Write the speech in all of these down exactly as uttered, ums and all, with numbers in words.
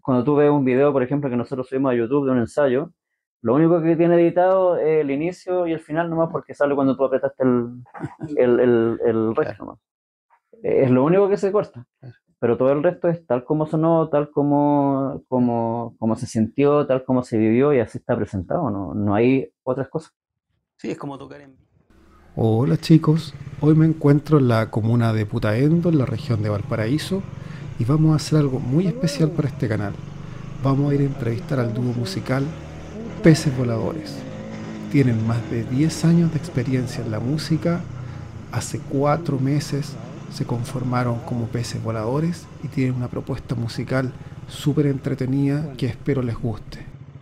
cuando tú ves un video, por ejemplo, que nosotros subimos a YouTube de un ensayo, lo único que tiene editado es el inicio y el final nomás porque sale cuando tú apretaste el, el, el, el rec Claro. nomás. Es lo único que se corta. Claro. Pero todo el resto es tal como sonó, tal como, como, como se sintió, tal como se vivió y así está presentado. No, no hay otras cosas. Sí, es como tocar en... Hola chicos, hoy me encuentro en la comuna de Putaendo, en la región de Valparaíso, y vamos a hacer algo muy especial para este canal. Vamos a ir a entrevistar al dúo musical Peces Voladores. Tienen más de diez años de experiencia en la música. Hace cuatro meses se conformaron como Peces Voladores y tienen una propuesta musical súper entretenida que espero les guste.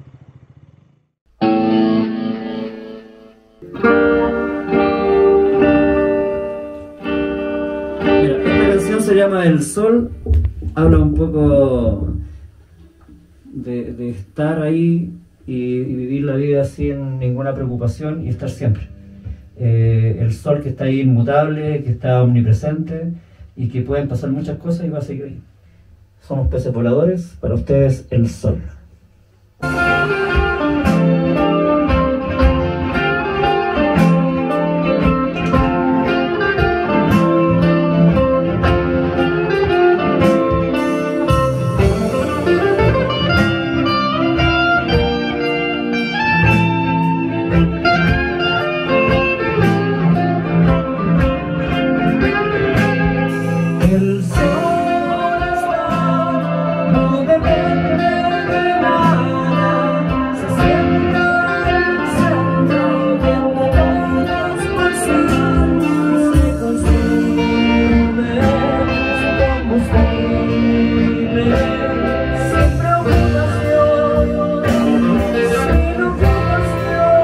Mira, esta canción se llama El Sol, habla un poco de, de estar ahí y, y vivir la vida sin ninguna preocupación y estar siempre. Eh, el sol que está ahí inmutable, que está omnipresente y que pueden pasar muchas cosas y va a seguir ahí. Somos peces voladores, para ustedes el sol. El sol está, no depende de nada, se sienta en el centro, viendo todos pasar, se consume su combustible, sin preocupación, sin ocupación.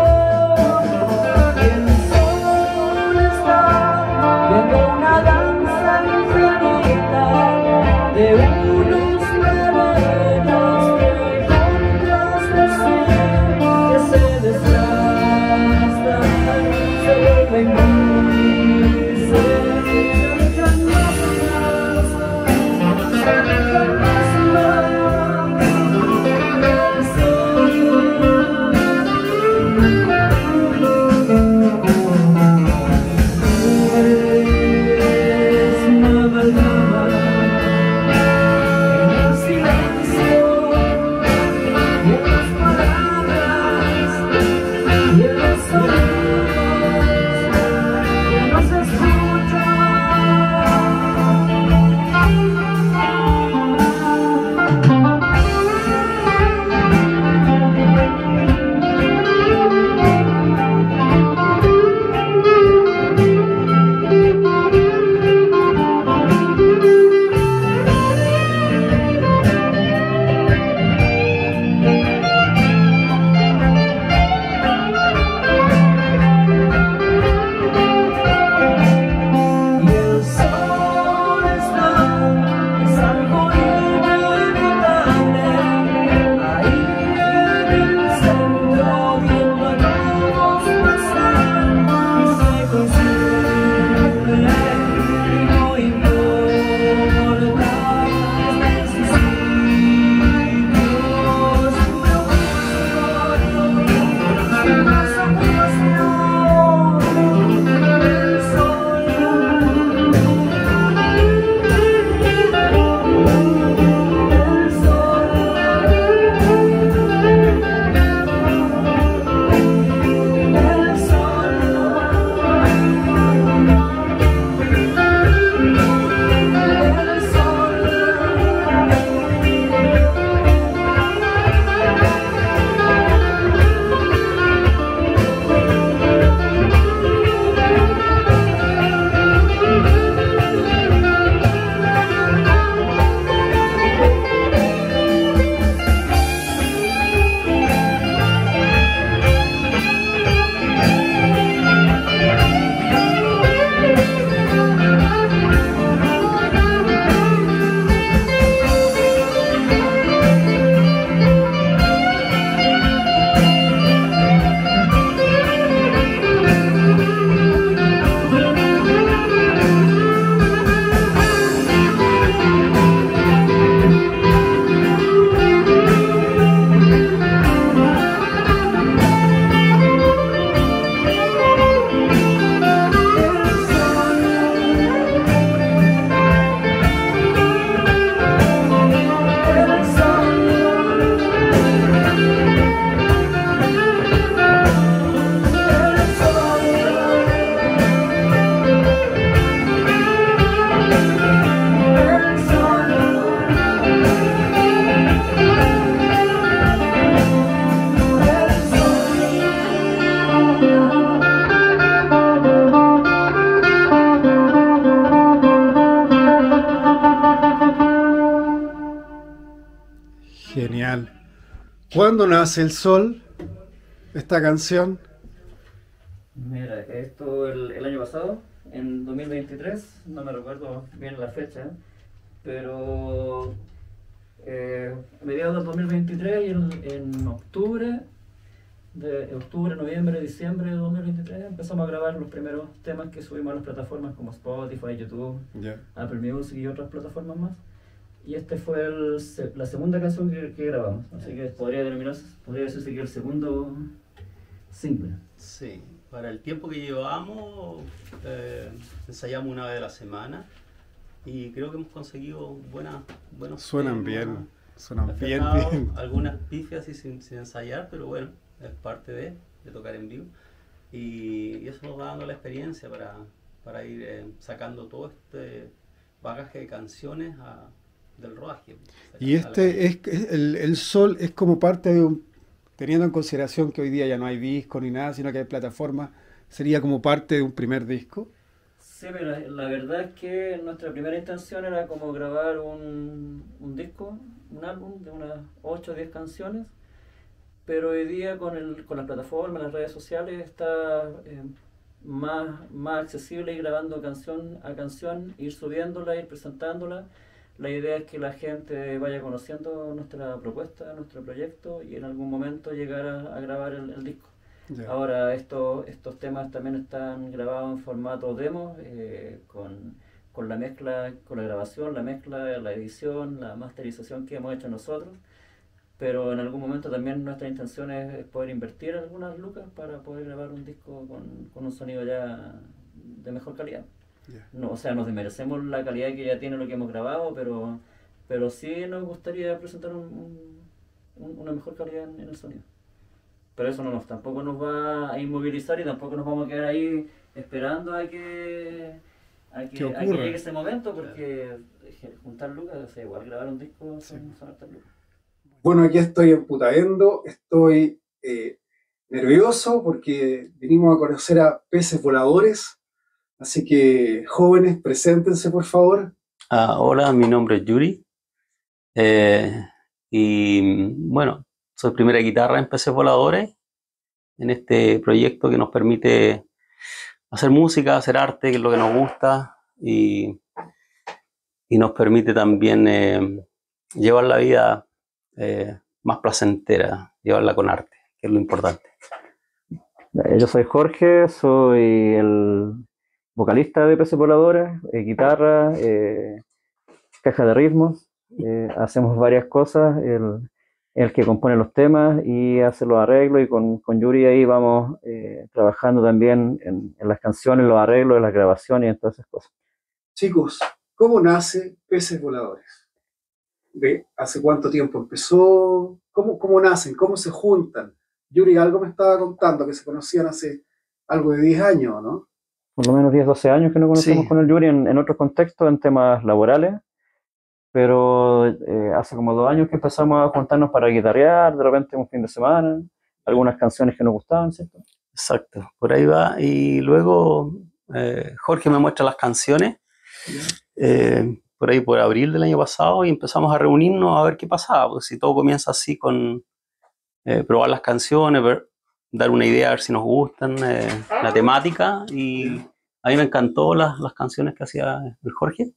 El sol está viendo una danza infinita de unos planetas. Genial. ¿Cuándo nace el sol? Esta canción. Mira, esto el, el año pasado, en dos mil veintitrés, no me recuerdo bien la fecha, pero eh, a mediados del dos mil veintitrés y en, en octubre, de octubre, noviembre, diciembre de dos mil veintitrés empezamos a grabar los primeros temas que subimos a las plataformas como Spotify, YouTube, Ya. Apple Music y otras plataformas más. Y este fue el se- la segunda canción que, que grabamos, así que podría denominarse, podría decirse que el segundo single. Sí, para el tiempo que llevamos, eh, ensayamos una vez a la semana y creo que hemos conseguido buenas, buenos Suenan temas. bien. Suenan Hemos bien, dejado bien. algunas pifias y sin, sin ensayar, pero bueno, es parte de, de tocar en vivo. Y, y eso nos va dando la experiencia para, para ir eh, sacando todo este bagaje de canciones a, del rodaje. Y este es es- el, el sol es como parte de un, teniendo en consideración que hoy día ya no hay disco ni nada, sino que hay plataformas, sería como parte de un primer disco. Sí, mira, la verdad es que nuestra primera intención era como grabar un, un disco, un álbum de unas ocho o diez canciones, pero hoy día con, el, con las plataformas, las redes sociales está eh, más, más accesible ir grabando canción a canción, ir subiéndola, ir presentándola. La idea es que la gente vaya conociendo nuestra propuesta, nuestro proyecto y en algún momento llegar a, a grabar el, el disco. Ya. Ahora estos, estos temas también están grabados en formato demo, eh, con, con la mezcla, con la grabación, la mezcla, la edición, la masterización que hemos hecho nosotros. Pero en algún momento también nuestra intención es poder invertir algunas lucas para poder grabar un disco con, con un sonido ya de mejor calidad. Ya. No, o sea, nos desmerecemos la calidad que ya tiene lo que hemos grabado, pero, pero sí nos gustaría presentar un, un, una mejor calidad en, en el sonido. Pero eso no nos, tampoco nos va a inmovilizar y tampoco nos vamos a quedar ahí esperando a que, a que, ¿Qué a que ocurra? llegue ese momento, porque juntar lucas, o sea, igual grabar un disco son, son hartas lucas. Bueno, aquí estoy en Putaendo, estoy eh, nervioso porque vinimos a conocer a peces voladores, así que jóvenes, preséntense por favor. Ah, hola, mi nombre es Yuri eh, y bueno, soy primera guitarra en Peces Voladores, en este proyecto que nos permite hacer música, hacer arte, que es lo que nos gusta, y, y nos permite también eh, llevar la vida eh, más placentera, llevarla con arte, que es lo importante. Yo soy Jorge, soy el vocalista de Peces Voladores, eh, guitarra, eh, caja de ritmos, eh, hacemos varias cosas, el, el que compone los temas y hace los arreglos y con, con Yuri ahí vamos eh, trabajando también en, en las canciones, los arreglos, en las grabaciones y en todas esas cosas. Chicos, ¿cómo nace Peces Voladores? ¿De hace cuánto tiempo empezó? ¿Cómo, cómo nacen? ¿Cómo se juntan? Yuri algo me estaba contando que se conocían hace algo de diez años, ¿no? Por lo menos diez, doce años que nos conocemos Sí. con el Yuri en, en otros contextos, en temas laborales, pero eh, hace como dos años que empezamos a juntarnos para guitarrear, de repente un fin de semana, algunas canciones que nos gustaban, ¿cierto? Exacto, por ahí va. Y luego eh, Jorge me muestra las canciones, eh, por ahí por abril del año pasado, y empezamos a reunirnos a ver qué pasaba, pues si todo comienza así con eh, probar las canciones, ver, dar una idea, a ver si nos gustan, eh, la temática, y a mí me encantó las, las canciones que hacía el Jorge.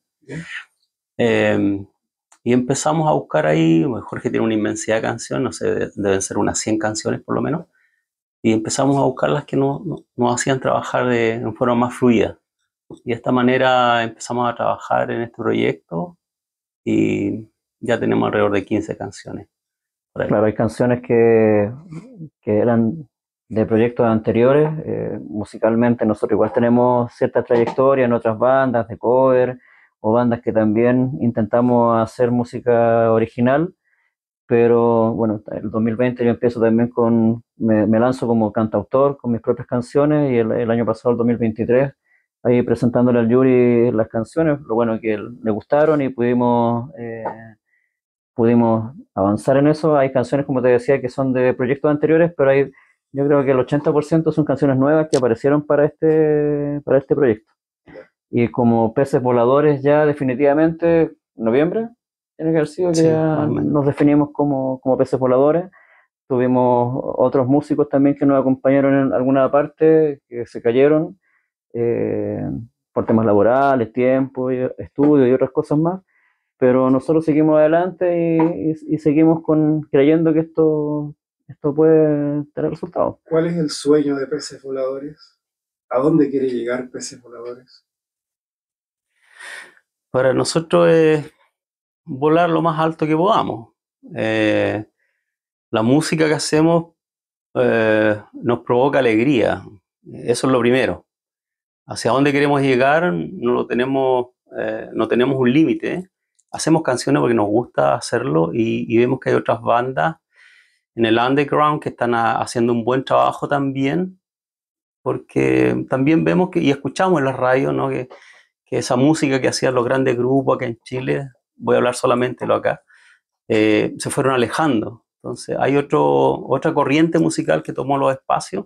Eh, y empezamos a buscar ahí, bueno, Jorge tiene una inmensidad de canciones, no sé, deben ser unas cien canciones por lo menos, y empezamos a buscar las que nos no, no hacían trabajar de, de forma más fluida. Y de esta manera empezamos a trabajar en este proyecto y ya tenemos alrededor de quince canciones. Claro, hay canciones que, que eran de proyectos anteriores, eh, musicalmente nosotros igual tenemos cierta trayectoria en otras bandas de cover o bandas que también intentamos hacer música original, pero bueno, el dos mil veinte yo empiezo también con, me, me lanzo como cantautor con mis propias canciones y el, el año pasado, el dos mil veintitrés, ahí presentándole al Yuri las canciones, lo bueno es que le gustaron y pudimos... Eh, pudimos avanzar en eso. Hay canciones, como te decía, que son de proyectos anteriores, pero hay, yo creo que el ochenta por ciento son canciones nuevas que aparecieron para este, para este proyecto. Y como Peces Voladores ya definitivamente, noviembre, tiene que haber sido que Sí, ya más o menos. nos definimos como, como peces voladores. Tuvimos otros músicos también que nos acompañaron en alguna parte, que se cayeron eh, por temas laborales, tiempo, y estudio y otras cosas más. Pero nosotros seguimos adelante y, y- y seguimos con, creyendo que esto, esto puede tener resultados. ¿Cuál es el sueño de Peces Voladores? ¿A dónde quiere llegar Peces Voladores? Para nosotros es volar lo más alto que podamos. Eh, la música que hacemos eh, nos provoca alegría. Eso es lo primero. Hacia dónde queremos llegar no lo tenemos, eh, no tenemos un límite. Hacemos canciones porque nos gusta hacerlo y, y vemos que hay otras bandas en el underground que están a- haciendo un buen trabajo también, porque también vemos que, y escuchamos en la radio, ¿no? que, que esa música que hacían los grandes grupos acá en Chile, voy a hablar solamente de lo acá, eh, se fueron alejando. Entonces hay otro, otra corriente musical que tomó los espacios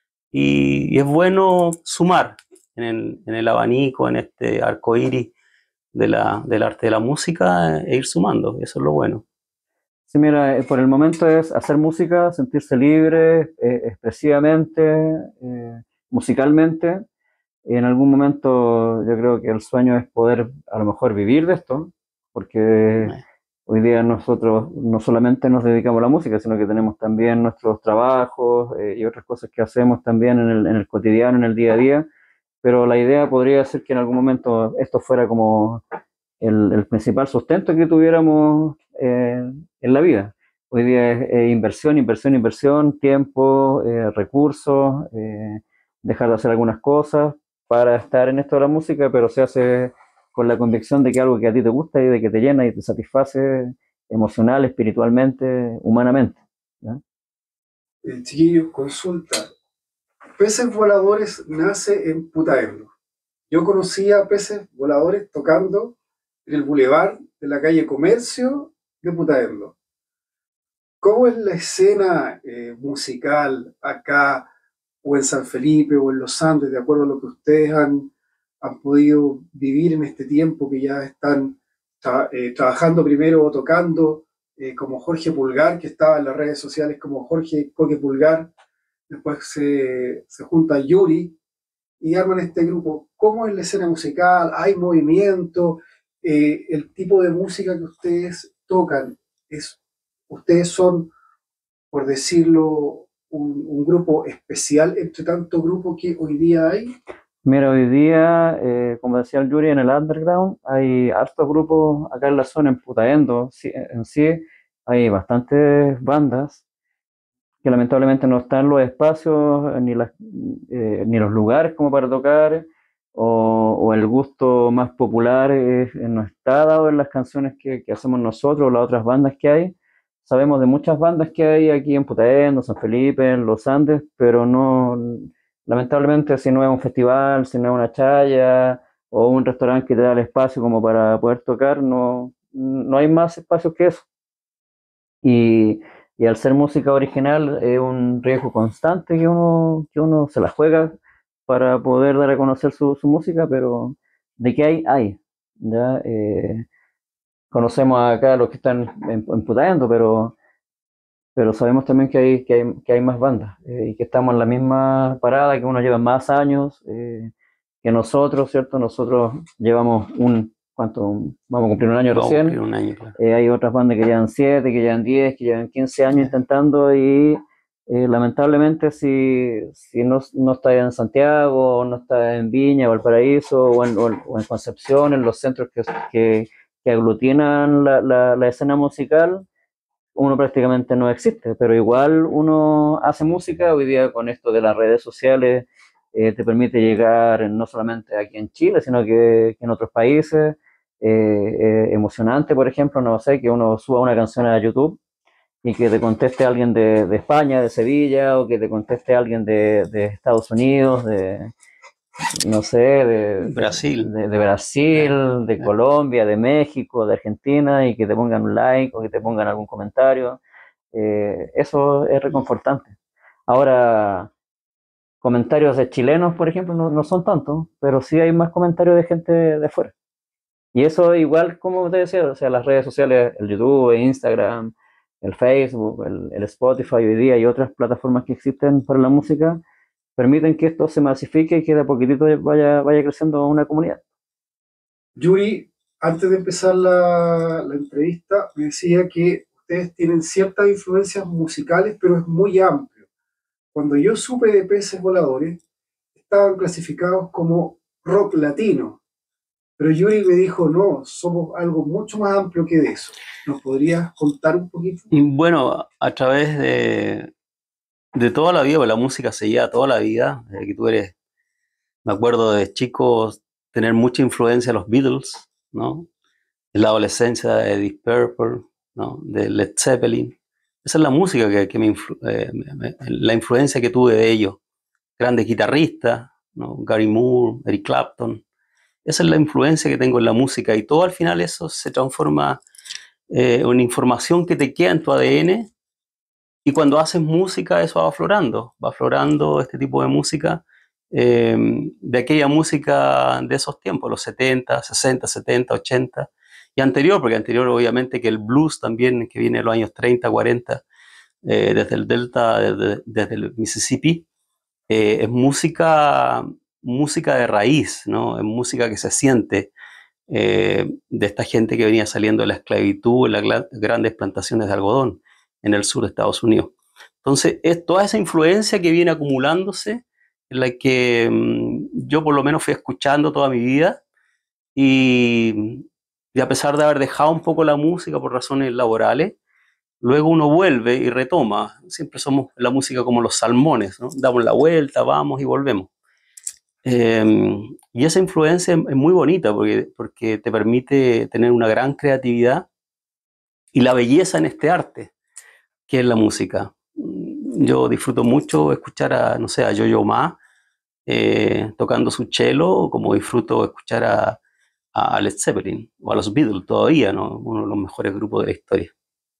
y, y es bueno sumar en el, en el abanico, en este arco iris de la, del arte de la música e ir sumando, eso es lo bueno. Sí, mira, eh, por el momento es hacer música, sentirse libre, eh, expresivamente, eh, musicalmente. Y en algún momento yo creo que el sueño es poder a lo mejor vivir de esto, porque Eh, hoy día nosotros no solamente nos dedicamos a la música, sino que tenemos también nuestros trabajos eh, y otras cosas que hacemos también en el, en el cotidiano, en el día a día. Pero la idea podría ser que en algún momento esto fuera como el, el principal sustento que tuviéramos eh, en la vida. Hoy día es eh, inversión, inversión, inversión, tiempo, eh, recursos, eh, dejar de hacer algunas cosas para estar en esto de la música, pero se hace con la convicción de que algo que a ti te gusta y de que te llena y te satisface emocional, espiritualmente, humanamente. ¿Ya? Eh, chiquillos, consulta. Peces Voladores nace en Putaendo. Yo conocí a Peces Voladores tocando en el bulevar de la calle Comercio de Putaendo. ¿Cómo es la escena eh, musical acá o en San Felipe o en Los Andes, de acuerdo a lo que ustedes han, han podido vivir en este tiempo que ya están tra eh, trabajando primero o tocando eh, como Jorge Pulgar, que estaba en las redes sociales como Jorge Coque Pulgar, después se, se junta Yuri y arman este grupo? ¿Cómo es la escena musical? ¿Hay movimiento? Eh, ¿El tipo de música que ustedes tocan es, ustedes son, por decirlo, un, un grupo especial entre tanto grupo que hoy día hay? Mira, hoy día, eh, como decía el Yuri, en el underground hay hartos grupos acá en la zona, en Putaendo, sí, en sí hay bastantes bandas que lamentablemente no están los espacios eh, ni, las, eh, ni los lugares como para tocar, o, o el gusto más popular eh, no está dado en las canciones que, que hacemos nosotros o las otras bandas que hay. Sabemos de muchas bandas que hay aquí en Putaendo, San Felipe, en Los Andes, pero no, lamentablemente si no es un festival, si no es una chaya o un restaurante que te da el espacio como para poder tocar, no, no hay más espacios que eso. Y, y al ser música original es un riesgo constante que uno, que uno se la juega para poder dar a conocer su, su música, pero de qué hay, hay. ¿Ya? Eh, conocemos acá a los que están en, en Putaendo, pero, pero sabemos también que hay, que hay, que hay más bandas eh, y que estamos en la misma parada, que uno lleva más años eh, que nosotros, ¿cierto? Nosotros llevamos un, ¿cuánto? Vamos a cumplir un año vamos a cumplir recién. un año, claro. Eh, hay otras bandas que llevan siete, que llevan diez, que llevan quince años intentando y eh, lamentablemente si, si no, no está en Santiago, o no está en Viña, Valparaíso o en, o en, o en Concepción, en los centros que, que, que aglutinan la, la, la escena musical, uno prácticamente no existe, pero igual uno hace música hoy día con esto de las redes sociales, eh, te permite llegar no solamente aquí en Chile, sino que, que en otros países. Eh, eh, emocionante, por ejemplo, no sé, que uno suba una canción a YouTube y que te conteste alguien de, de España, de Sevilla, o que te conteste alguien de, de Estados Unidos, de, no sé, de, Brasil, de, de eh, Brasil, de eh, Colombia, de México, de Argentina, y que te pongan un like o que te pongan algún comentario. Eh, eso es reconfortante. Ahora, comentarios de chilenos, por ejemplo, no, no son tantos, pero sí hay más comentarios de gente de fuera. Y eso igual, como te decía, o sea, las redes sociales, el YouTube, el Instagram, el Facebook, el, el Spotify hoy día y otras plataformas que existen para la música, permiten que esto se masifique y que de a poquitito vaya, vaya creciendo una comunidad. Yuri, antes de empezar la, la entrevista, me decía que ustedes tienen ciertas influencias musicales, pero es muy amplio. Cuando yo supe de Peces Voladores, estaban clasificados como rock latino, pero Yuri me dijo, no, somos algo mucho más amplio que de eso. ¿Nos podrías contar un poquito? Y bueno, a través de, de toda la vida, pues la música se lleva toda la vida, desde que tú eres, me acuerdo de chicos tener mucha influencia de los Beatles, ¿no? En la adolescencia de Deep Purple, ¿no? De Led Zeppelin. Esa es la música que, que me, influ eh, me, me, la influencia que tuve de ellos. Grandes guitarristas, ¿no? Gary Moore, Eric Clapton. Esa es la influencia que tengo en la música y todo al final eso se transforma en eh, una información que te queda en tu A D N y cuando haces música eso va aflorando, va aflorando este tipo de música, eh, de aquella música de esos tiempos, los setenta, sesenta, setenta, ochenta y anterior, porque anterior obviamente que el blues también que viene de los años treinta, cuarenta, eh, desde el Delta, desde, desde el Mississippi, eh, es música, música de raíz, ¿no? Es música que se siente, eh, de esta gente que venía saliendo de la esclavitud en las grandes plantaciones de algodón en el sur de Estados Unidos. Entonces, es toda esa influencia que viene acumulándose, en la que mmm, yo por lo menos fui escuchando toda mi vida y, y a pesar de haber dejado un poco la música por razones laborales, luego uno vuelve y retoma. Siempre somos la música como los salmones, ¿no? Damos la vuelta, vamos y volvemos. Eh, y esa influencia es muy bonita porque, porque te permite tener una gran creatividad y la belleza en este arte, que es la música. Yo disfruto mucho escuchar a, no sé, a Yo-Yo Ma eh, tocando su cello, como disfruto escuchar a, a Led Zeppelin o a los Beatles todavía, ¿no? Uno de los mejores grupos de la historia.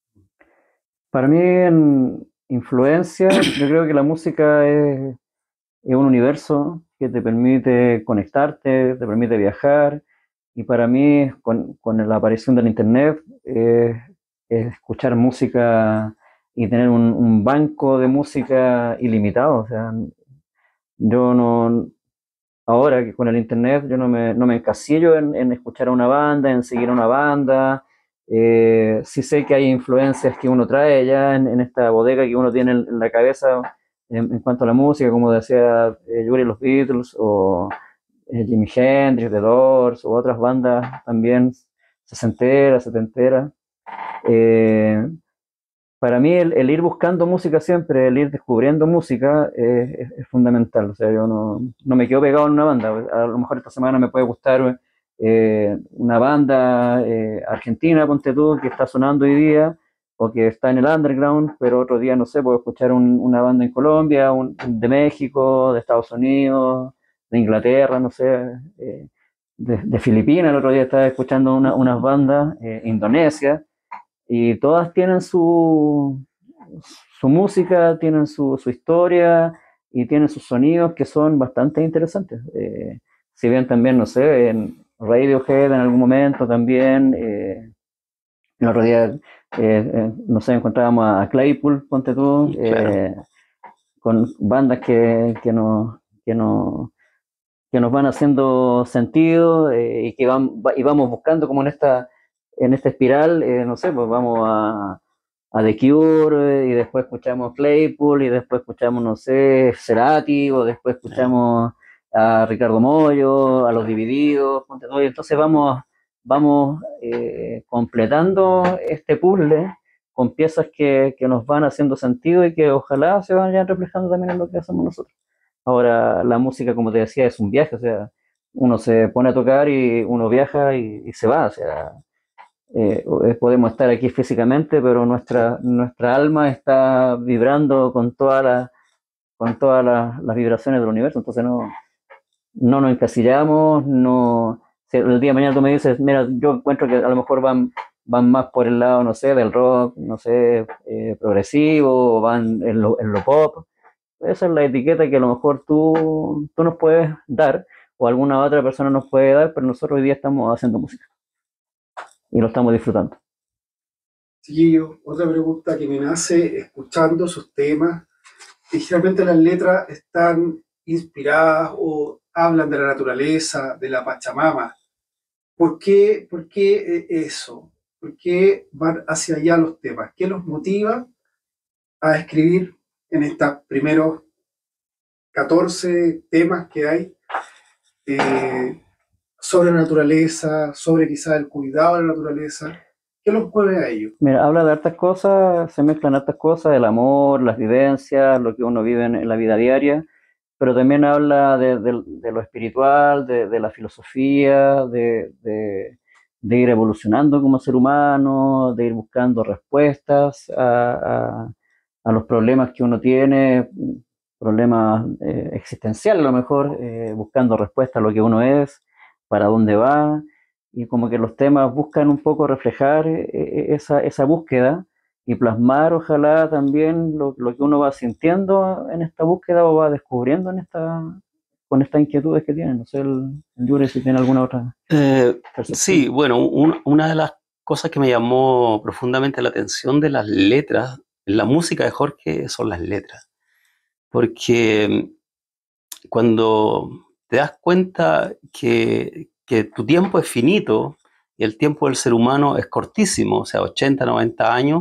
Para mí, en influencia, yo creo que la música es, es un universo que te permite conectarte, te permite viajar, y para mí, con, con la aparición del internet, eh, es escuchar música y tener un, un banco de música ilimitado. O sea, yo no, ahora que con el internet, yo no me, no me encasillo en, en escuchar a una banda, en seguir a una banda. Eh, sí sé que hay influencias que uno trae ya en, en esta bodega que uno tiene en, en la cabeza en, en cuanto a la música, como decía eh, Yuri, los Beatles, o eh, Jimi Hendrix, The Doors, u otras bandas también sesenteras, setenteras. Eh, para mí el, el ir buscando música siempre, el ir descubriendo música eh, es, es fundamental. O sea, yo no, no me quedo pegado en una banda. A lo mejor esta semana me puede gustar eh, una banda eh, argentina, ponte tú, que está sonando hoy día, o que está en el underground, pero otro día, no sé, puedo escuchar un, una banda en Colombia, un, de México, de Estados Unidos, de Inglaterra, no sé, eh, de, de Filipinas. El otro día estaba escuchando una, unas bandas, eh, Indonesia, y todas tienen su, su música, tienen su, su historia y tienen sus sonidos que son bastante interesantes. Eh, si bien también, no sé, en Radiohead en algún momento también, eh, el otro día, eh, eh, no sé, encontrábamos a Claypool, ponte tú, eh, claro, con bandas que, que, nos, que, nos, que nos van haciendo sentido, eh, y que van, y vamos buscando como en esta, en esta espiral, eh, no sé, pues vamos a, a The Cure, eh, y después escuchamos Claypool, y después escuchamos, no sé, Cerati, o después escuchamos a Ricardo Mollo, a Los Divididos, ponte todo, y entonces vamos, vamos eh, completando este puzzle con piezas que, que nos van haciendo sentido y que ojalá se vayan reflejando también en lo que hacemos nosotros. Ahora, la música, como te decía, es un viaje. O sea, uno se pone a tocar y uno viaja y, y se va. O sea, eh, podemos estar aquí físicamente, pero nuestra, nuestra alma está vibrando con todas las con todas las, las vibraciones del universo. Entonces no, no nos encasillamos. No, si el día de mañana tú me dices, mira, yo encuentro que a lo mejor van, van más por el lado, no sé, del rock, no sé, eh, progresivo, o van en lo, en lo pop. Esa es la etiqueta que a lo mejor tú, tú nos puedes dar, o alguna otra persona nos puede dar, pero nosotros hoy día estamos haciendo música. y lo estamos disfrutando. Chiquillo, otra pregunta que me nace escuchando sus temas, y generalmente las letras están inspiradas o hablan de la naturaleza, de la Pachamama. ¿Por qué, por qué eso? ¿Por qué van hacia allá los temas? ¿Qué los motiva a escribir en estos primeros catorce temas que hay eh, sobre la naturaleza, sobre quizás el cuidado de la naturaleza? ¿Qué los mueve a ello? Mira, habla de hartas cosas, se mezclan hartas cosas, el amor, las vivencias, lo que uno vive en, en la vida diaria, pero también habla de, de, de lo espiritual, de, de la filosofía, de, de, de ir evolucionando como ser humano, de ir buscando respuestas a, a, a los problemas que uno tiene, problemas eh, existenciales a lo mejor, eh, buscando respuestas a lo que uno es, para dónde va, y como que los temas buscan un poco reflejar eh, esa, esa búsqueda y plasmar ojalá también lo, lo que uno va sintiendo en esta búsqueda o va descubriendo en esta, con estas inquietudes que tiene. No sé, el, el Yuri, si tiene alguna otra Eh, percepción. sí, bueno, un- una de las cosas que me llamó profundamente la atención de las letras, en la música de Jorge, son las letras. Porque cuando te das cuenta que, que tu tiempo es finito y el tiempo del ser humano es cortísimo, o sea, ochenta, noventa años,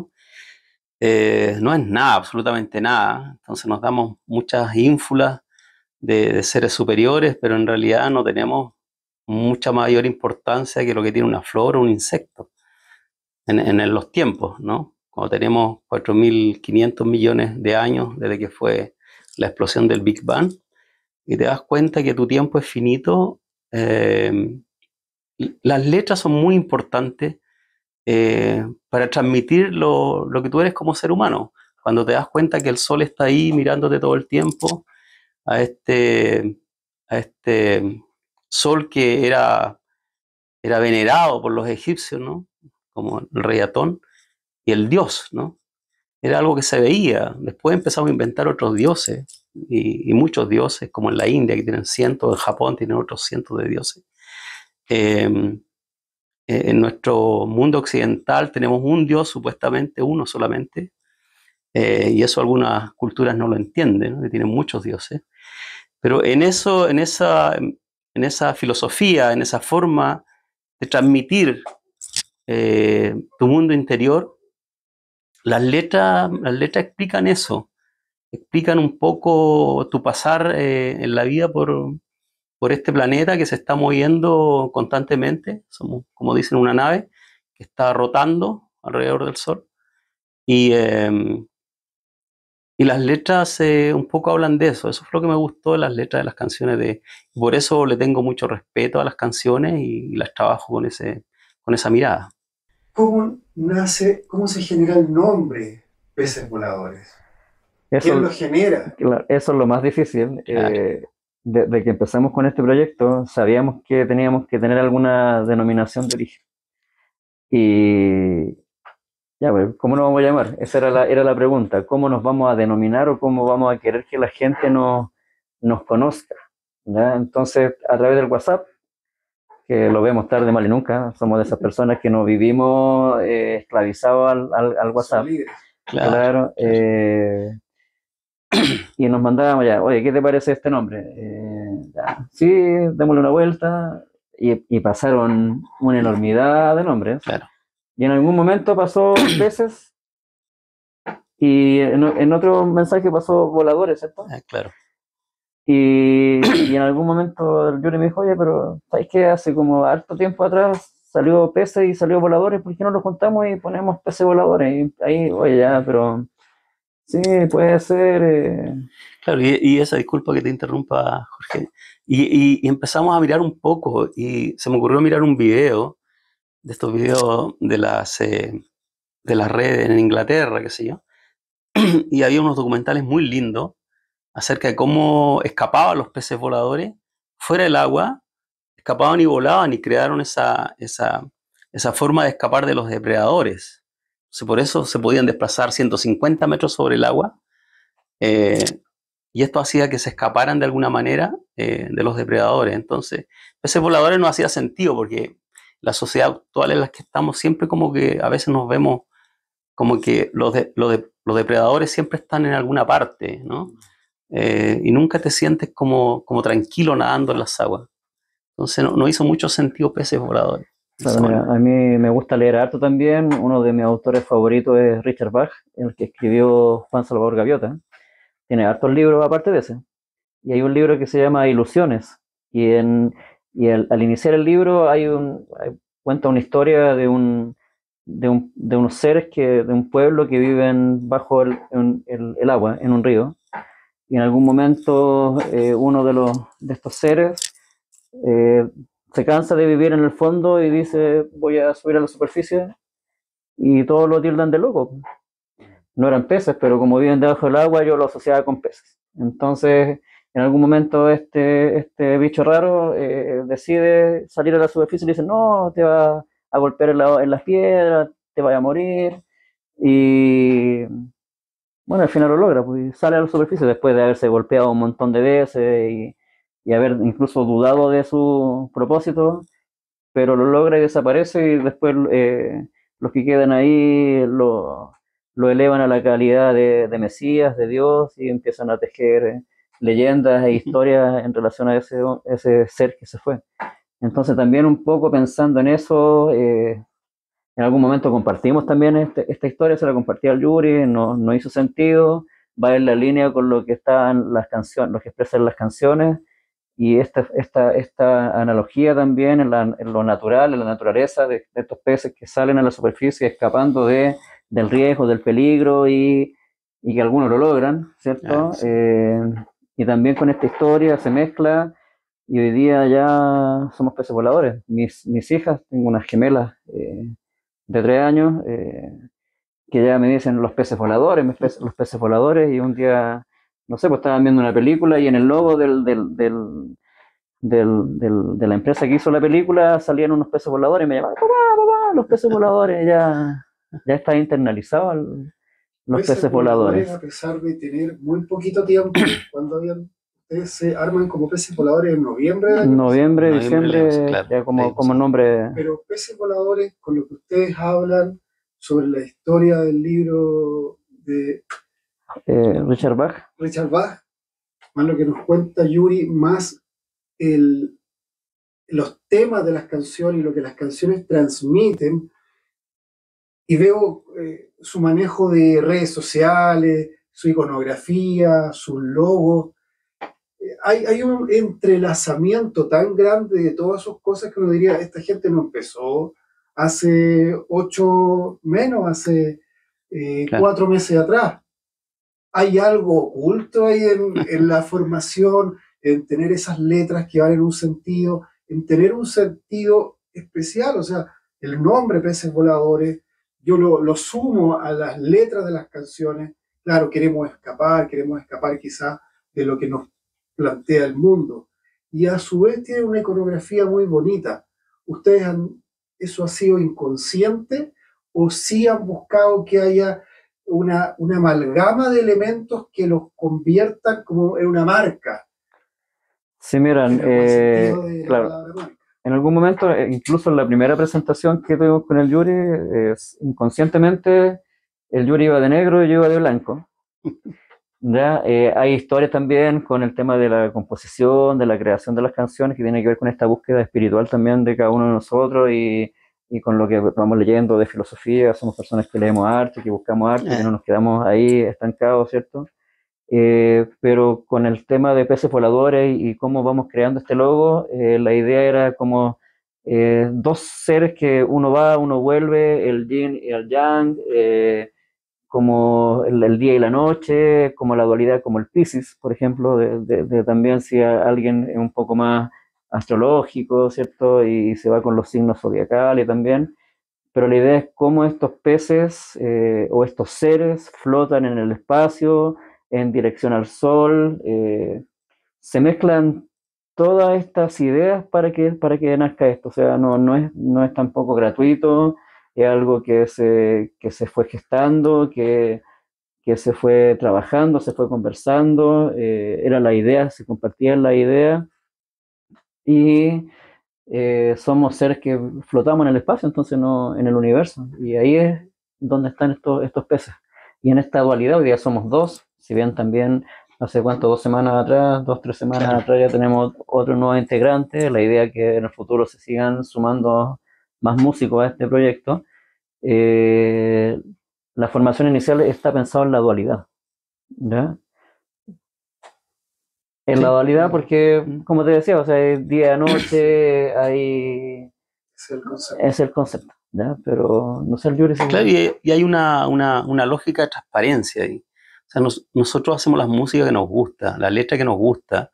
eh, no es nada, absolutamente nada. Entonces nos damos muchas ínfulas de, de seres superiores, pero en realidad no tenemos mucha mayor importancia que lo que tiene una flor o un insecto en, en los tiempos, ¿no? Cuando tenemos cuatro mil quinientos millones de años desde que fue la explosión del Big Bang, y te das cuenta que tu tiempo es finito, eh, las letras son muy importantes eh, para transmitir lo, lo que tú eres como ser humano. Cuando te das cuenta que el sol está ahí mirándote todo el tiempo, a este, a este sol que era, era venerado por los egipcios, ¿no? Como el rey Atón, y el dios, ¿no? Era algo que se veía. Después empezamos a inventar otros dioses, y, y muchos dioses, como en la India, que tienen cientos, en Japón tienen otros cientos de dioses. Eh, en nuestro mundo occidental tenemos un dios, supuestamente uno solamente, eh, y eso algunas culturas no lo entienden, ¿no? Que tienen muchos dioses. Pero en eso, en esa, en esa filosofía, en esa forma de transmitir eh, tu mundo interior, las letras, las letras explican eso, explican un poco tu pasar eh, en la vida por, por este planeta que se está moviendo constantemente. Somos, como dicen, una nave que está rotando alrededor del Sol. Y, eh, y las letras eh, un poco hablan de eso. Eso fue lo que me gustó de las letras de las canciones. De, por eso le tengo mucho respeto a las canciones y, y las trabajo con, ese, con esa mirada. ¿Cómo nace, cómo se genera el nombre Peces Voladores? Eso, ¿Quién lo genera? eso es lo más difícil. Claro. Eh, de, de que empezamos con este proyecto, sabíamos que teníamos que tener alguna denominación de origen. Y ya, pues, ¿cómo nos vamos a llamar? Esa era la, era la pregunta. ¿Cómo nos vamos a denominar o cómo vamos a querer que la gente nos, nos conozca? ¿Ya? Entonces, a través del WhatsApp, que lo vemos tarde, mal y nunca, somos de esas personas que nos vivimos eh, esclavizados al, al, al WhatsApp. Claro, Claro. Eh, y nos mandábamos ya, oye, ¿qué te parece este nombre? Eh, ya, sí, démosle una vuelta. Y, y pasaron una enormidad de nombres. claro. Y en algún momento pasó peces y en, en otro mensaje pasó voladores, ¿cierto? Ah, claro. Y, y en algún momento el Yuri me dijo, oye, pero ¿sabes qué? Hace como harto tiempo atrás salió peces y salió voladores, ¿por qué no los juntamos y ponemos peces voladores? Y ahí, oye, ya, pero sí, puede ser. Eh... Claro, y, y esa disculpa que te interrumpa, Jorge. Y, y, y empezamos a mirar un poco y se me ocurrió mirar un video, de estos videos de las, eh, de las redes en Inglaterra, qué sé yo, y había unos documentales muy lindos acerca de cómo escapaban los peces voladores fuera del agua, escapaban y volaban y crearon esa, esa, esa forma de escapar de los depredadores. Entonces, por eso se podían desplazar ciento cincuenta metros sobre el agua, eh, y esto hacía que se escaparan de alguna manera eh, de los depredadores. Entonces, peces voladores no hacía sentido porque la sociedad actual en la que estamos, siempre como que a veces nos vemos como que los, de, los, de, los depredadores siempre están en alguna parte, ¿no? Eh, y nunca te sientes como, como tranquilo nadando en las aguas. Entonces no, no hizo mucho sentido Peces Voladores. Claro, mira, a mí me gusta leer harto también. Uno de mis autores favoritos es Richard Bach, el que escribió Juan Salvador Gaviota. Tiene hartos libros aparte de ese. Y hay un libro que se llama Ilusiones. Y, en, y el, al iniciar el libro hay un, hay, cuenta una historia de, un, de, un, de unos seres que, de un pueblo que viven bajo el, el, el agua, en un río. Y en algún momento eh, uno de, los, de estos seres eh, se cansa de vivir en el fondo y dice, voy a subir a la superficie, y todos lo tildan de loco. No eran peces, pero como viven debajo del agua, yo lo asociaba con peces. Entonces, en algún momento este, este bicho raro eh, decide salir a la superficie y dice, no, te va a golpear en, la, en las piedras, te vaya a morir. Y bueno, al final lo logra, pues sale a la superficie después de haberse golpeado un montón de veces y, y haber incluso dudado de su propósito, pero lo logra y desaparece, y después eh, los que quedan ahí lo, lo elevan a la calidad de, de Mesías, de Dios, y empiezan a tejer eh, leyendas e historias en relación a ese, ese ser que se fue. Entonces también un poco pensando en eso, eh, en algún momento compartimos también este, esta historia, se la compartí al Yuri, no, no hizo sentido, va en la línea con lo que están las canciones, lo que expresan las canciones, y esta, esta, esta analogía también en, la, en lo natural, en la naturaleza de, de estos peces que salen a la superficie escapando de, del riesgo, del peligro, y, y que algunos lo logran, ¿cierto? Ah, sí. eh, y también con esta historia se mezcla, y hoy día ya somos peces voladores. Mis, mis hijas, tengo unas gemelas eh, de tres años, eh, que ya me dicen los peces voladores, mis peces, los peces voladores, y un día, no sé, pues estaban viendo una película y en el logo del, del, del, del, del, de la empresa que hizo la película salían unos peces voladores y me llamaban, papá, papá, los peces voladores, ya, ya está internalizado el, los peces, peces voladores. A pesar de tener muy poquito tiempo, cuando habían, ustedes se arman como peces voladores en noviembre de año Noviembre, pasado. Diciembre, noviembre, claro, ya como, como nombre. Pero peces voladores, con lo que ustedes hablan sobre la historia del libro de eh, Richard Bach. Richard Bach, más lo que nos cuenta Yuri, más el, los temas de las canciones y lo que las canciones transmiten, y veo eh, su manejo de redes sociales, su iconografía, sus logos. Eh, hay, hay un entrelazamiento tan grande de todas sus cosas que uno diría, esta gente no empezó hace ocho, menos, hace eh, claro. cuatro meses atrás. Hay algo oculto ahí en, en la formación, en tener esas letras que van en un sentido, en tener un sentido especial. O sea, el nombre Peces Voladores, yo lo, lo sumo a las letras de las canciones. Claro, queremos escapar, queremos escapar quizás de lo que nos plantea el mundo. Y a su vez tiene una iconografía muy bonita. ¿Ustedes han, eso ha sido inconsciente o sí han buscado que haya una, una amalgama de elementos que los conviertan como en una marca? Sí, miran, eh, claro, en algún momento, incluso en la primera presentación que tuvimos con el Yuri, eh, inconscientemente el Yuri iba de negro y yo iba de blanco. ¿Ya? Eh, hay historias también con el tema de la composición, de la creación de las canciones, que tiene que ver con esta búsqueda espiritual también de cada uno de nosotros, y, y con lo que vamos leyendo de filosofía. Somos personas que leemos arte, que buscamos arte, eh. que no nos quedamos ahí estancados, ¿cierto? Eh, pero con el tema de peces voladores y, y cómo vamos creando este logo, eh, la idea era como eh, dos seres que uno va, uno vuelve, el yin y el yang, eh, como el, el día y la noche, como la dualidad, como el Piscis, por ejemplo, de, de, de también si alguien es un poco más astrológico, ¿cierto? Y se va con los signos zodiacales también. Pero la idea es cómo estos peces eh, o estos seres flotan en el espacio, en dirección al sol, eh, se mezclan todas estas ideas para que, para que nazca esto. O sea, no, no, es, no es tampoco gratuito, es algo que se, que se fue gestando, que, que se fue trabajando, se fue conversando, eh, era la idea, se compartía la idea, y eh, somos seres que flotamos en el espacio, entonces no en el universo. Y ahí es donde están estos, estos peces. Y en esta dualidad, hoy día somos dos, si bien también hace cuánto, dos semanas atrás, dos, tres semanas Claro. atrás ya tenemos otro nuevo integrante, la idea es que en el futuro se sigan sumando más músicos a este proyecto. Eh, la formación inicial está pensada en la dualidad, ¿ya? En la Sí. dualidad porque, como te decía, o sea, hay día, noche, hay... Es el concepto. Es el concepto, ¿ya? Pero no sé el Yuri si... Claro, y, y hay una, una, una lógica de transparencia ahí. O sea, nos- nosotros hacemos la música que nos gusta, la letra que nos gusta,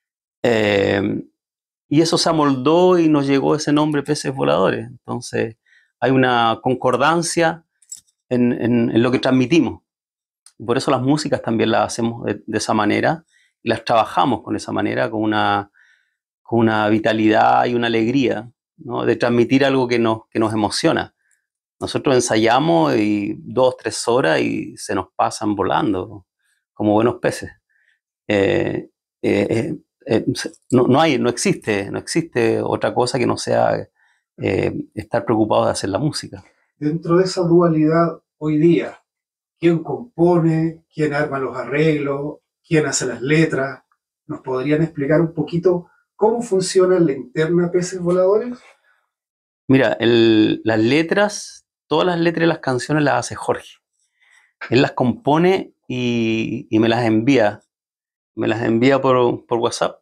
eh, y eso se amoldó y nos llegó ese nombre Peces Voladores. Entonces, hay una concordancia en, en- en lo que transmitimos. Y por eso las músicas también las hacemos de, de esa manera y las trabajamos con esa manera, con una, con una vitalidad y una alegría, ¿no? De transmitir algo que nos, que nos emociona. Nosotros ensayamos y dos, tres horas y se nos pasan volando, como buenos peces. Eh, eh, eh, eh, no, no hay, no existe, no existe otra cosa que no sea eh, estar preocupado de hacer la música. Dentro de esa dualidad, hoy día, ¿quién compone? ¿Quién arma los arreglos? ¿Quién hace las letras? ¿Nos podrían explicar un poquito cómo funciona la interna Peces Voladores? Mira, el- las letras, todas las letras de las canciones las hace Jorge. Él las compone y, y me las envía, me las envía por, por WhatsApp.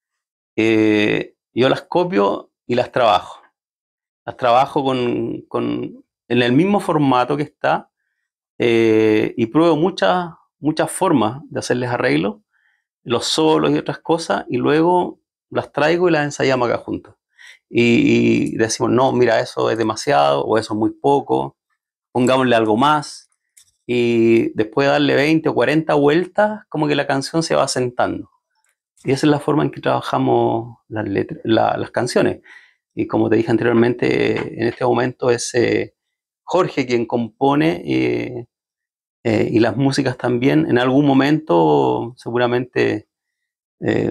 Eh, yo las copio y las trabajo. Las trabajo con, con- en el mismo formato que está, eh, y pruebo muchas, muchas formas de hacerles arreglos, los solos y otras cosas, y luego las traigo y las ensayamos acá juntos. Y, y decimos, no, mira, eso es demasiado o eso es muy poco, pongámosle algo más. Y después de darle veinte o cuarenta vueltas, como que la canción se va asentando. Y esa es la forma en que trabajamos las, letras, la, las canciones. Y como te dije anteriormente, en este momento es eh, Jorge quien compone, eh, eh, y las músicas también. En algún momento, seguramente, eh,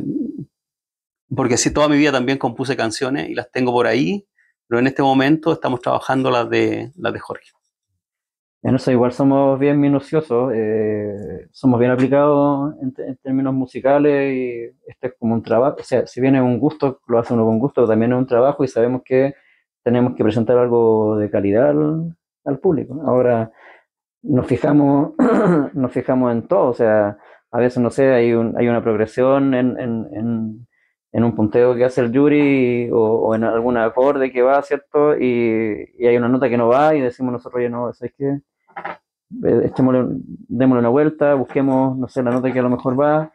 porque sí, toda mi vida también compuse canciones y las tengo por ahí, pero en este momento estamos trabajando las de, las de Jorge. En eso igual somos bien minuciosos, eh, somos bien aplicados en, te- en términos musicales y este es como un trabajo, o sea, si bien es un gusto, lo hace uno con gusto, pero también es un trabajo y sabemos que tenemos que presentar algo de calidad al, al público. Ahora nos fijamos, nos fijamos en todo, o sea, a veces no sé, hay un, hay una progresión en, en, en, en un punteo que hace el Yuri o, o en algún acorde que va, ¿cierto? Y, y hay una nota que no va y decimos nosotros, oye, no, ¿sabes qué? Eh, echémosle, démosle una vuelta, busquemos, no sé, la nota que a lo mejor va,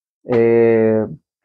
eh,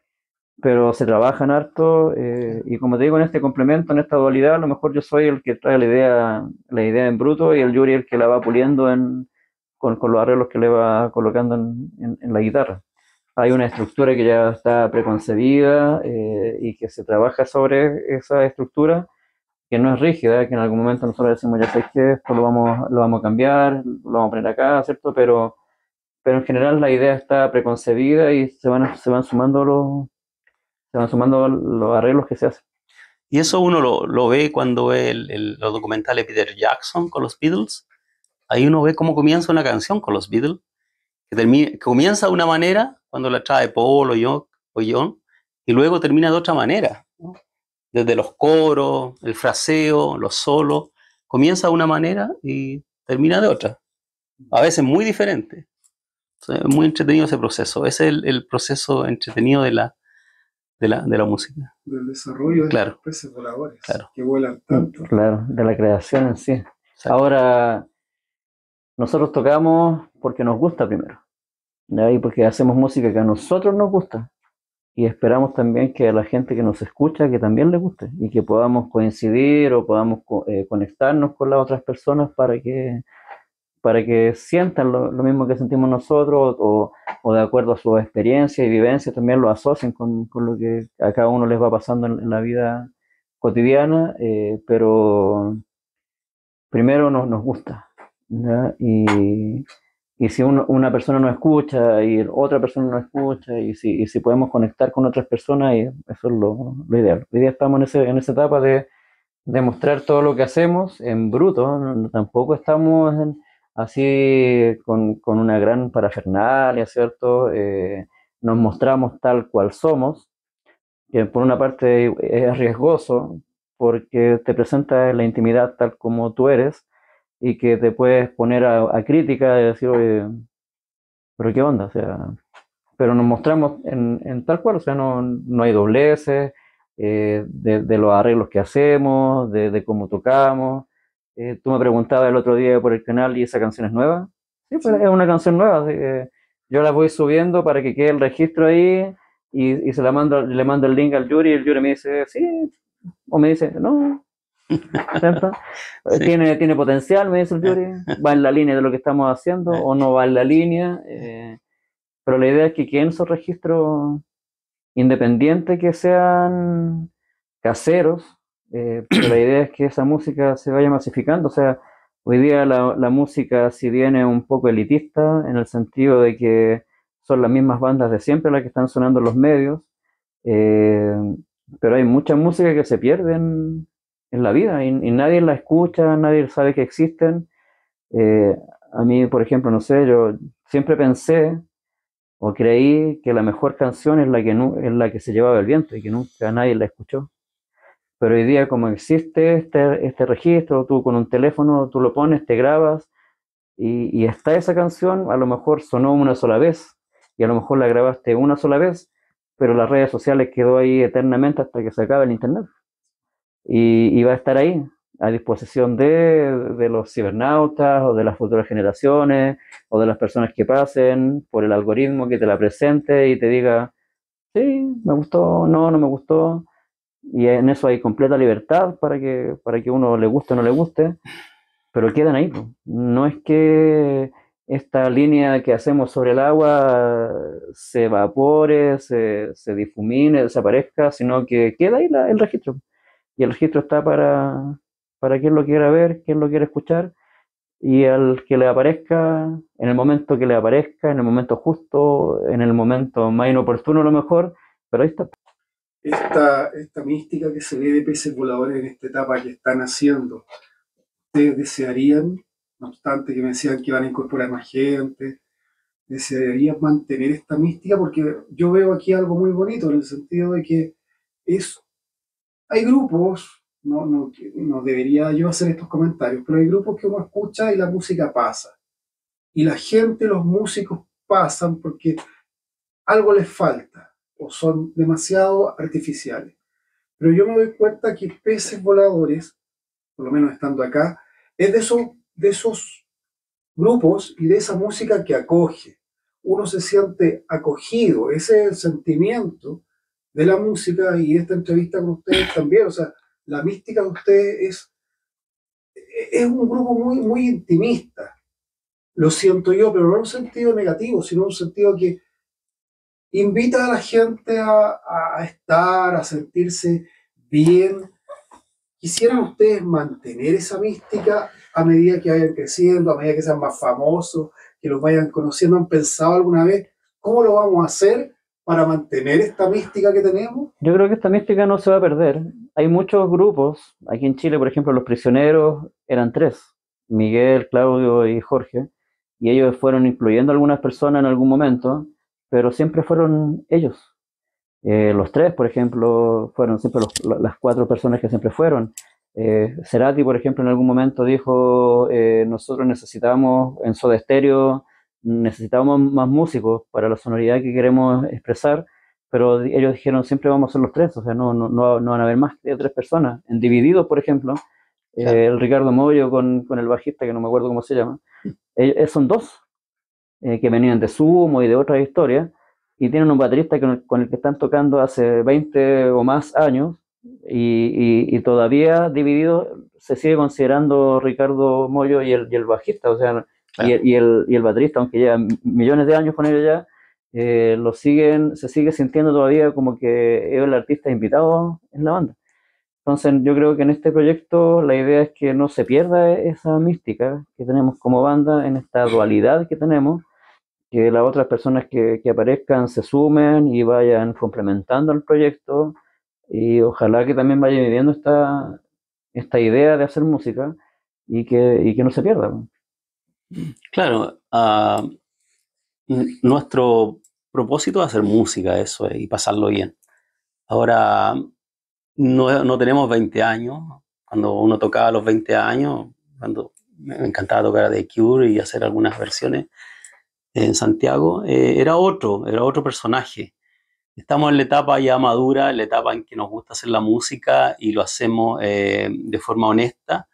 pero se trabajan harto, eh, y como te digo, en este complemento, en esta dualidad, a lo mejor yo soy el que trae la idea, la idea en bruto y el Yuri el que la va puliendo en, con, con los arreglos que le va colocando en, en, en la guitarra. Hay una estructura que ya está preconcebida, eh, y que se trabaja sobre esa estructura, que no es rígida, que en algún momento nosotros decimos, ya sabéis que esto lo vamos, lo vamos a cambiar, lo vamos a poner acá, ¿cierto? Pero, pero en general la idea está preconcebida y se van, se van sumando los, se van sumando los arreglos que se hacen. Y eso uno lo, lo ve cuando ve el, el, los documentales de Peter Jackson con los Beatles. Ahí uno ve cómo comienza una canción con los Beatles, que, termina, que comienza de una manera cuando la trae Paul o John, o John, y luego termina de otra manera, ¿no? Desde los coros, el fraseo, los solos, comienza de una manera y termina de otra, a veces muy diferente. Entonces, es muy entretenido ese proceso. Ese es el, el proceso entretenido de la, de la, de la música. Del desarrollo de Claro, estos peces voladores claro. que vuelan tanto. Claro, de la creación en sí. Exacto. Ahora, nosotros tocamos porque nos gusta primero, ¿ya? Y porque hacemos música que a nosotros nos gusta. Y esperamos también que a la gente que nos escucha que también le guste y que podamos coincidir o podamos co- eh, conectarnos con las otras personas para que, para que sientan lo, lo mismo que sentimos nosotros o, o de acuerdo a su experiencia y vivencia también lo asocien con, con lo que a cada uno les va pasando en, en la vida cotidiana, eh, pero primero nos, nos gusta, ¿ya? Y, y si uno, una persona no escucha y otra persona no escucha, y si, y si podemos conectar con otras personas, y eso es lo, lo ideal. Hoy día estamos en, ese, en esa etapa de, de mostrar todo lo que hacemos en bruto, no, no, tampoco estamos en, así con, con una gran parafernalia, ¿cierto? Eh, nos mostramos tal cual somos, que por una parte es riesgoso porque te presenta la intimidad tal como tú eres y que te puedes poner a, a crítica y decir, oye, pero qué onda, o sea, pero nos mostramos en, en tal cual, o sea, no, no hay dobleces, eh, de, de, los arreglos que hacemos, de, de cómo tocamos. Eh, tú me preguntabas el otro día por el canal y esa canción es nueva. Sí, pues es una canción nueva, así que yo la voy subiendo para que quede el registro ahí y, y se la mando, le mando el link al Yuri y el Yuri me dice, sí, o me dice, no, ¿cierto? Sí. Tiene, tiene potencial, me dice el Yuri, va en la línea de lo que estamos haciendo o no va en la línea. Eh, pero la idea es que queden esos registros independientes, que sean caseros, eh, pero la idea es que esa música se vaya masificando. O sea, hoy día la, la música, si bien es un poco elitista, en el sentido de que son las mismas bandas de siempre las que están sonando en los medios, eh, pero hay mucha música que se pierde en, en la vida y, y nadie la escucha, nadie sabe que existen. Eh, a mí, por ejemplo, no sé, yo siempre pensé o creí que la mejor canción es la que, nu- es la que se llevaba el viento y que nunca nadie la escuchó. Pero hoy día, como existe este, este registro, tú con un teléfono, tú lo pones, te grabas y, y está esa canción, a lo mejor sonó una sola vez y a lo mejor la grabaste una sola vez, pero las redes sociales quedó ahí eternamente hasta que se acabe el internet. Y, y va a estar ahí, a disposición de, de los cibernautas o de las futuras generaciones o de las personas que pasen por el algoritmo que te la presente y te diga, sí, me gustó, no, no me gustó. Y en eso hay completa libertad para que, para que uno le guste o no le guste, pero quedan ahí, po. No es que esta línea que hacemos sobre el agua se evapore, se, se difumine, desaparezca, sino que queda ahí la- el registro. Y el registro está para, para quien lo quiera ver, quien lo quiera escuchar, y al que le aparezca, en el momento que le aparezca, en el momento justo, en el momento más inoportuno a lo mejor, pero ahí está. Esta, esta mística que se ve de peces voladores en esta etapa que están haciendo, ¿ustedes desearían, no obstante que me decían que van a incorporar más gente, desearían mantener esta mística? Porque yo veo aquí algo muy bonito en el sentido de que es, hay grupos, no, no, no debería yo hacer estos comentarios, pero hay grupos que uno escucha y la música pasa. Y la gente, los músicos pasan porque algo les falta o son demasiado artificiales. Pero yo me doy cuenta que Peces Voladores, por lo menos estando acá, es de esos, de esos grupos y de esa música que acoge. Uno se siente acogido, ese es el sentimiento de la música y esta entrevista con ustedes también. O sea, la mística de ustedes es, es un grupo muy, muy intimista. Lo siento yo, pero no en un sentido negativo, sino en un sentido que invita a la gente a, a estar, a sentirse bien. ¿Quisieran ustedes mantener esa mística a medida que vayan creciendo, a medida que sean más famosos, que los vayan conociendo? ¿Han pensado alguna vez cómo lo vamos a hacer para mantener esta mística que tenemos? Yo creo que esta mística no se va a perder. Hay muchos grupos, aquí en Chile, por ejemplo, Los Prisioneros eran tres, Miguel, Claudio y Jorge, y ellos fueron incluyendo a algunas personas en algún momento, pero siempre fueron ellos. Eh, los tres, por ejemplo, fueron siempre los, las cuatro personas que siempre fueron. Eh, Cerati, por ejemplo, en algún momento dijo, eh, nosotros necesitamos, en Soda Stereo, necesitamos más músicos para la sonoridad que queremos expresar, pero ellos dijeron, siempre vamos a ser los tres, o sea, no, no, no, no van a haber más de tres personas. En Divididos, por ejemplo, Claro. eh, el Ricardo Mollo con, con el bajista, que no me acuerdo cómo se llama, ellos, son dos, eh, que venían de Sumo y de otras historias, y tienen un baterista con el, con el que están tocando hace veinte o más años, y, y, y todavía Dividido se sigue considerando Ricardo Mollo y el, y el bajista, o sea, Claro. y, el, y, el, y el baterista, aunque lleva millones de años con ellos ya, eh, lo siguen, se sigue sintiendo todavía como que es el artista invitado en la banda. Entonces yo creo que en este proyecto la idea es que no se pierda esa mística que tenemos como banda, en esta dualidad que tenemos, que las otras personas que, que aparezcan se sumen y vayan complementando el proyecto, y ojalá que también vayan viviendo esta, esta idea de hacer música y que, y que no se pierda. Claro, uh, nuestro propósito es hacer música, eso es, y pasarlo bien. Ahora, no, no tenemos veinte años. Cuando uno tocaba a los veinte años, cuando me encantaba tocar a The Cure y hacer algunas versiones en Santiago, eh, era otro, era otro personaje. Estamos en la etapa ya madura, en la etapa en que nos gusta hacer la música y lo hacemos eh, de forma honesta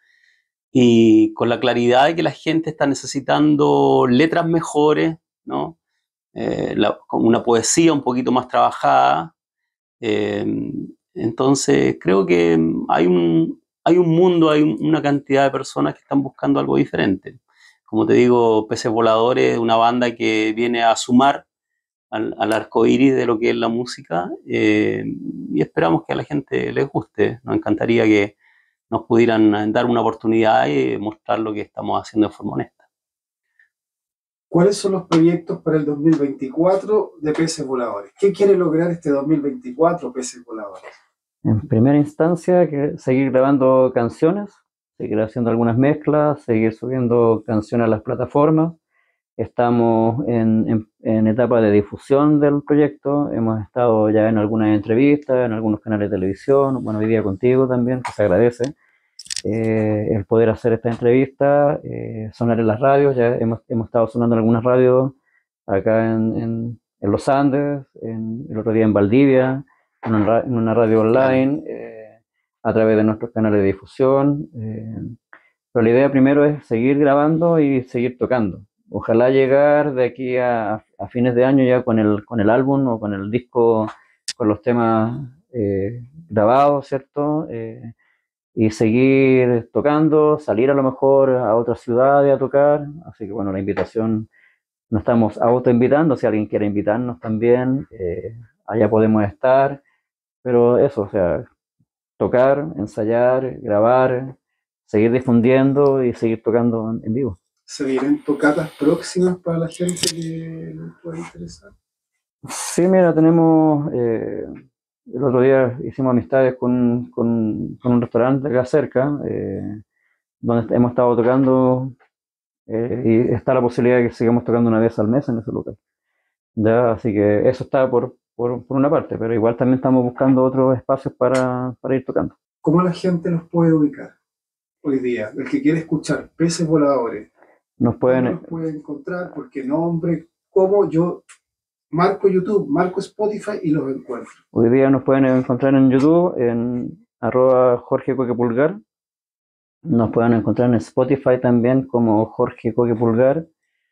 y con la claridad de que la gente está necesitando letras mejores, ¿no? Eh, la, con una poesía un poquito más trabajada. Eh, entonces creo que hay un, hay un mundo, hay un, una cantidad de personas que están buscando algo diferente. Como te digo, Peces Voladores es una banda que viene a sumar al, al arco iris de lo que es la música, eh, y esperamos que a la gente les guste. Nos encantaría que nos pudieran dar una oportunidad y mostrar lo que estamos haciendo de forma honesta. ¿Cuáles son los proyectos para el dos mil veinticuatro de Peces Voladores? ¿Qué quiere lograr este dos mil veinticuatro Peces Voladores? En primera instancia, que seguir grabando canciones, seguir haciendo algunas mezclas, seguir subiendo canciones a las plataformas. Estamos en, en, en etapa de difusión del proyecto. Hemos estado ya en algunas entrevistas, en algunos canales de televisión, bueno, hoy día contigo también, que se agradece. Eh, el poder hacer esta entrevista, eh, sonar en las radios. Ya hemos, hemos estado sonando en algunas radios acá en, en, en los Andes, en, el otro día en Valdivia, en una, en una radio online, eh, a través de nuestros canales de difusión. Eh, pero la idea primero es seguir grabando y seguir tocando. Ojalá llegar de aquí a, a fines de año ya con el, con el álbum o con el disco, con los temas eh, grabados, ¿cierto? Eh, y seguir tocando, salir a lo mejor a otras ciudades a tocar. Así que bueno, la invitación, nos estamos autoinvitando, si alguien quiere invitarnos también, eh, allá podemos estar. Pero eso, o sea, tocar, ensayar, grabar, seguir difundiendo y seguir tocando en, en vivo. ¿Se vienen tocatas próximas para la gente que les pueda interesar? Sí, mira, tenemos... Eh, el otro día hicimos amistades con, con, con un restaurante acá cerca, eh, donde hemos estado tocando, eh, y está la posibilidad de que sigamos tocando una vez al mes en ese local. ¿Ya? Así que eso está por, por, por una parte, pero igual también estamos buscando otros espacios para, para ir tocando. ¿Cómo la gente los puede ubicar hoy día? El que quiere escuchar Peces Voladores, nos pueden, ¿cómo los puede encontrar? ¿Por qué nombre? ¿Cómo yo marco YouTube, marco Spotify y los encuentro? Hoy día nos pueden encontrar en YouTube, en arroba Jorge Coque Pulgar. Nos pueden encontrar en Spotify también como Jorge Coque Pulgar.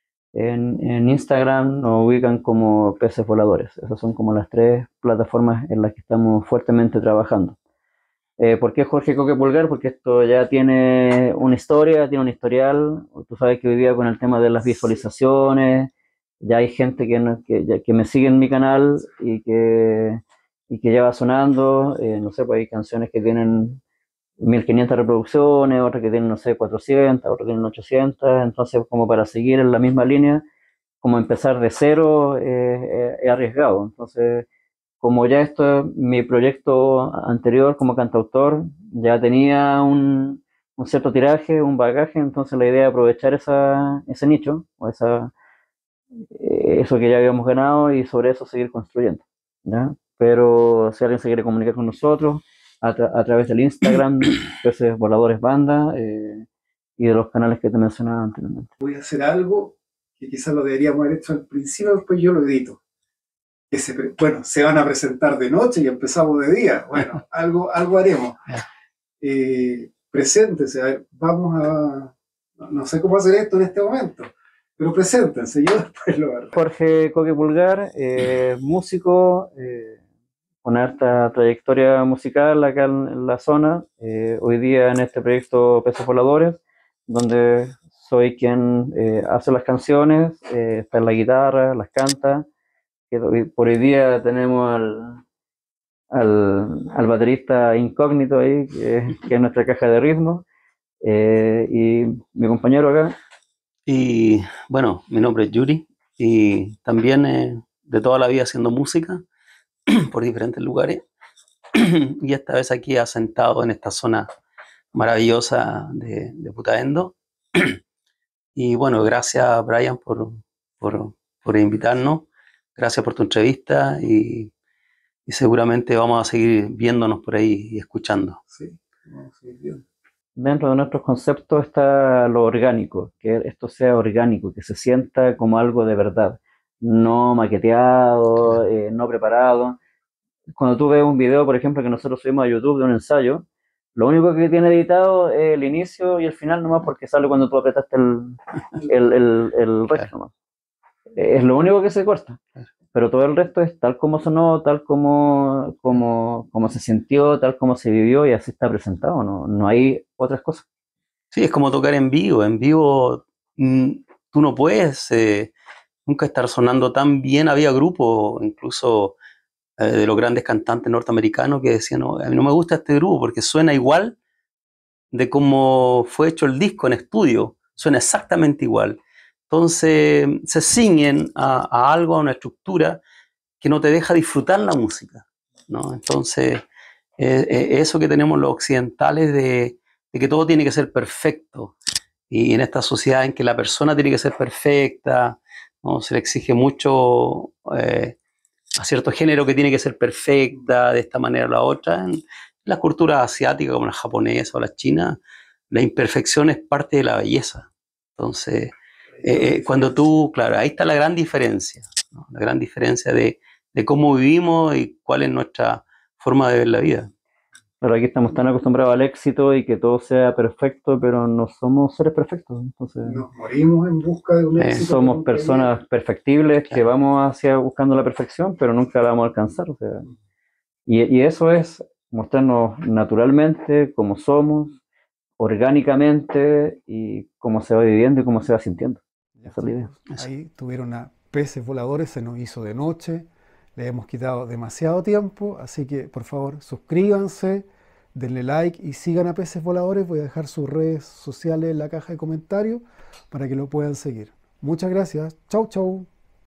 En, en Instagram nos ubican como Peces Voladores. Esas son como las tres plataformas en las que estamos fuertemente trabajando. Eh, ¿Por qué Jorge Coque Pulgar? Porque esto ya tiene una historia, tiene un historial. Tú sabes que hoy día con el tema de las visualizaciones, ya hay gente que, no, que, ya, que me sigue en mi canal y que, y que ya va sonando. Eh, no sé, pues hay canciones que tienen mil quinientas reproducciones, otras que tienen, no sé, cuatrocientas, otras que tienen ochocientas. Entonces, como para seguir en la misma línea, como empezar de cero, eh, es arriesgado. Entonces, como ya esto es mi proyecto anterior como cantautor, ya tenía un, un cierto tiraje, un bagaje, entonces la idea es aprovechar esa, ese nicho, o esa, eso que ya habíamos ganado, y sobre eso seguir construyendo, ¿ya? Pero si alguien se quiere comunicar con nosotros a, tra a través del Instagram, Peces Voladores Banda, eh, y de los canales que te mencionaba anteriormente. Voy a hacer algo que quizás lo deberíamos haber hecho al principio, después yo lo edito. Que se, bueno, se van a presentar de noche y empezamos de día. Bueno, algo, algo haremos. Eh, preséntense, a ver, vamos a... No sé cómo hacer esto en este momento, pero preséntense, yo después lo haré. Jorge Coque Pulgar, eh, músico, eh, con harta trayectoria musical acá en, en la zona. Eh, hoy día en este proyecto Peces Voladores, donde soy quien eh, hace las canciones, eh, está en la guitarra, las canta. Que por hoy día tenemos al, al, al baterista incógnito ahí, que, que es nuestra caja de ritmo, eh, y mi compañero acá. Y bueno, mi nombre es Yuri y también eh, de toda la vida haciendo música por diferentes lugares. Y esta vez aquí asentado en esta zona maravillosa de, de Putaendo. Y bueno, gracias Brian por, por, por invitarnos, gracias por tu entrevista y, y seguramente vamos a seguir viéndonos por ahí y escuchando. Sí, vamos a seguir viendo. Dentro de nuestros conceptos está lo orgánico, que esto sea orgánico, que se sienta como algo de verdad, no maqueteado, Claro. eh, no preparado. Cuando tú ves un video, por ejemplo, que nosotros subimos a YouTube de un ensayo, lo único que tiene editado es el inicio y el final nomás, porque sale cuando tú apretaste el, el, el, el resto Claro. nomás. Es lo único que se corta. Claro. Pero todo el resto es tal como sonó, tal como, como, como se sintió, tal como se vivió y así está presentado. No, no hay otras cosas. Sí, es como tocar en vivo. En vivo mm, tú no puedes eh, nunca estar sonando tan bien. Había grupos, incluso eh, de los grandes cantantes norteamericanos, que decían, no, a mí no me gusta este grupo porque suena igual de cómo fue hecho el disco en estudio. Suena exactamente igual. Entonces se ciñen a, a algo, a una estructura que no te deja disfrutar la música, ¿no? Entonces, eh, eh, eso que tenemos los occidentales de, de que todo tiene que ser perfecto, y en esta sociedad en que la persona tiene que ser perfecta, ¿no? Se le exige mucho eh, a cierto género que tiene que ser perfecta de esta manera o la otra. En las culturas asiáticas como la japonesa o la china, la imperfección es parte de la belleza. Entonces, eh, eh, cuando tú, claro, ahí está la gran diferencia, ¿no? La gran diferencia de, de cómo vivimos y cuál es nuestra forma de ver la vida. Pero aquí estamos tan acostumbrados al éxito y que todo sea perfecto, pero no somos seres perfectos. Entonces, Nos morimos en busca de un Eh, éxito. que somos nunca personas llega. perfectibles que Claro. vamos hacia buscando la perfección, pero nunca la vamos a alcanzar. O sea, y, y eso es mostrarnos naturalmente como somos, orgánicamente y cómo se va viviendo y cómo se va sintiendo. Ya, Esa es la idea. chicos, ahí tuvieron a peces voladores, se nos hizo de noche, le hemos quitado demasiado tiempo, así que por favor suscríbanse, denle like y sigan a Peces Voladores. Voy a dejar sus redes sociales en la caja de comentarios para que lo puedan seguir. Muchas gracias. Chau, chau.